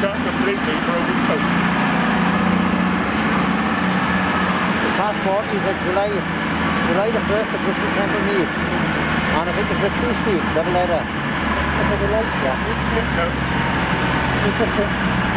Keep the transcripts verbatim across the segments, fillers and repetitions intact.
got completely broken out. The passport is at July, July the first of Christmas Temple Mead. And I think it's a two sleeve, double leather. It's a double leather, yeah. It's a fit.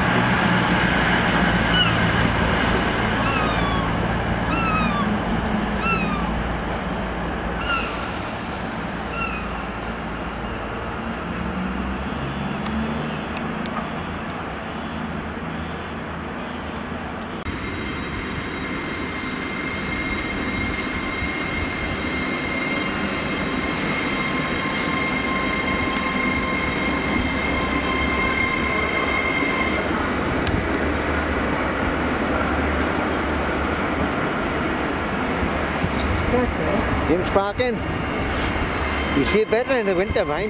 Jim's parking. You see it better in the winter, mine.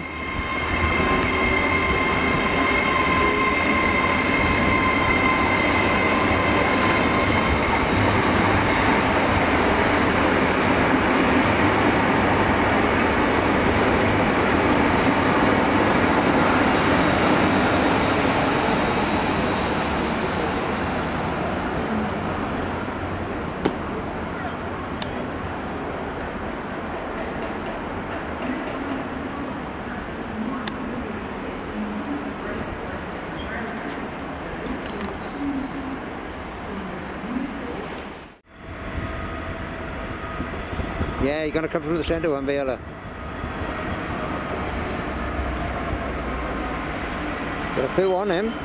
Yeah, you're going to come through the centre one, Viola. Got a few on him.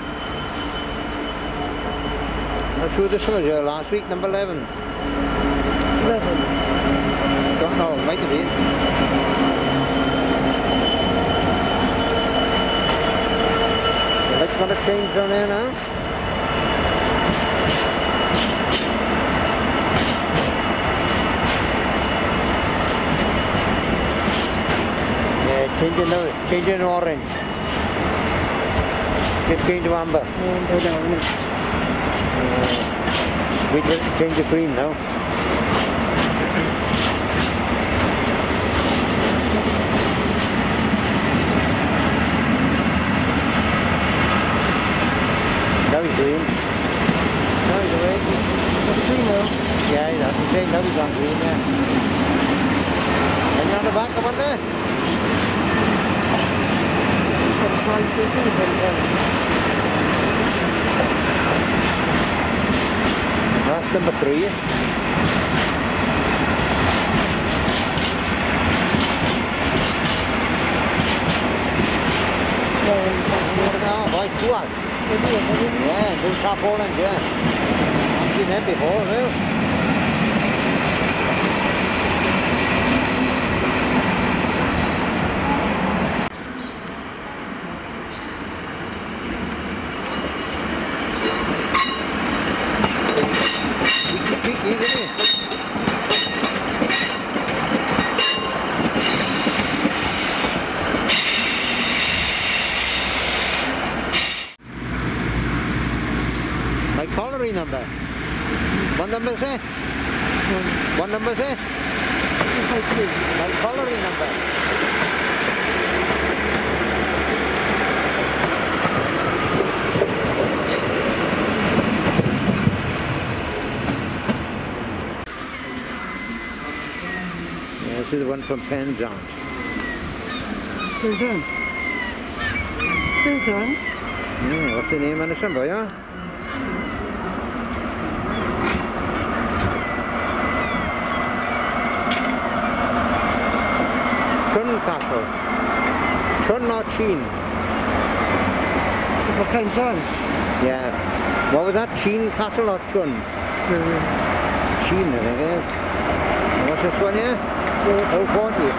Not sure this was your last week, number eleven. eleven? Don't know, might have been. The light's going to change down there now. Changing, changing orange. Get change to amber. Uh, we just change the green now. Now he's green. Now he's red. That's green now. Yeah, that's the same. Now he's on green. Yeah. And on the back of one there. That's number three. Oh, boy, two out. Yeah, two top orange, yeah. I've seen them before, no? My colliery number. What number is it? What number is it? My colliery number. Yeah, this is the one from Penzance. Penzance? Penzance? Yeah, what's the name on the symbol, yeah? Castle. Chun or Chin? What kind of Chun? Yeah. What was that? Chin Castle or Chun? Mm-hmm. Chin, I think, eh? What's this one here? Yeah. oh forty.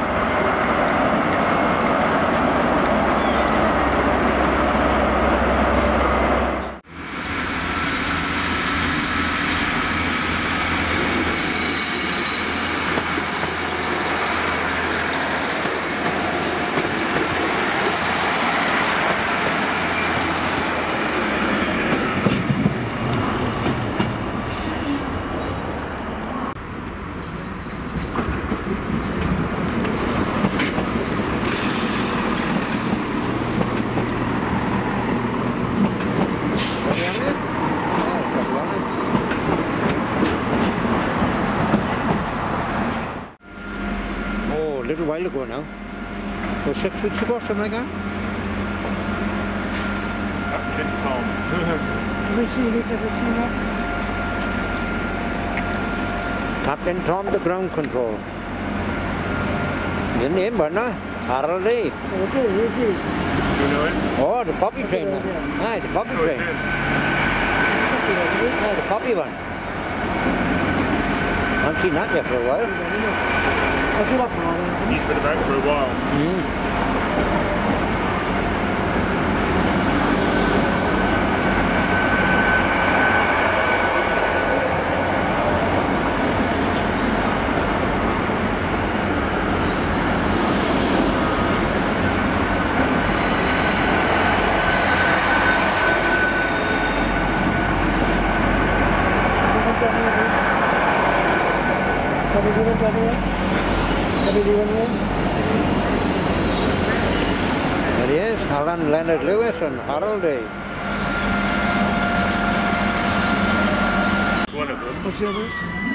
while ago now. So six weeks ago, something like that. Captain Tom. Have you seen it? Have you seen that? Captain Tom, the ground control. Your name, wasn't it? Harold Lee. Okay, who's he? You know it? Oh, the puppy trainer. Aye, the puppy Oh, trainer. Aye, the puppy one. I haven't seen that yet for a while. I've been up for a while. He's been about for a while. Mm. Have you given that away? Have you given away? There he is, Alan Leonard Lewis and Harold Lee. One of them. What's your name?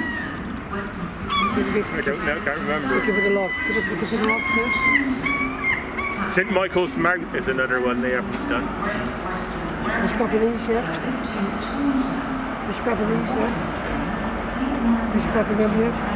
I don't know, can't remember. Give it the lock. Give it, give it the lock, sir. Saint Michael's Mount is another one they haven't done. The scrappy these, yeah? The scrappy these, yeah? The scrappy them here?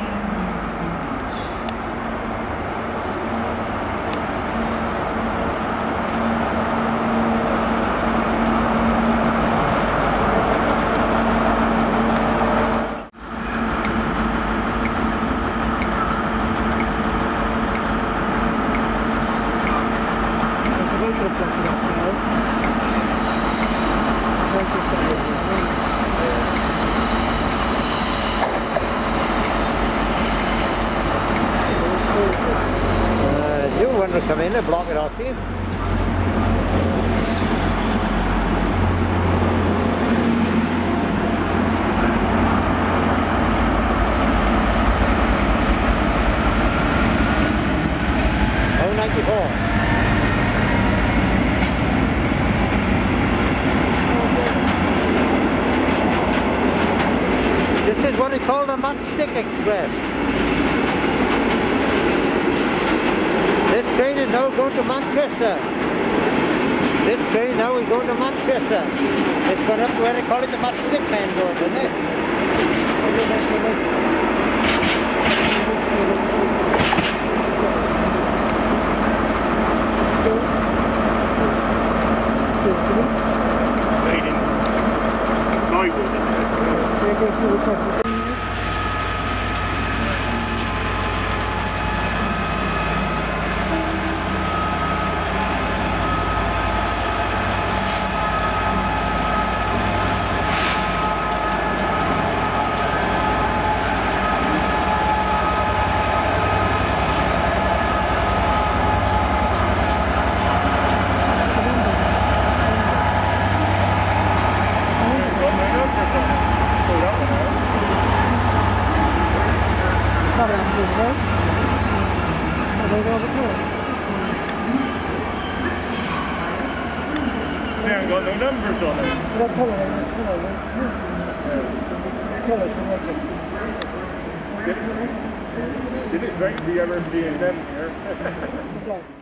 Uh, you want to come in and block it off you? oh ninety-four. This is what we call the Matchstick Express. This train is now going to Manchester. This train now is going to Manchester. It's gone up to where they call it the Matchstick Man Road, isn't it? Made in plywood, isn't it? They haven't got no numbers on it. Did it, did it break the ever seeing them here?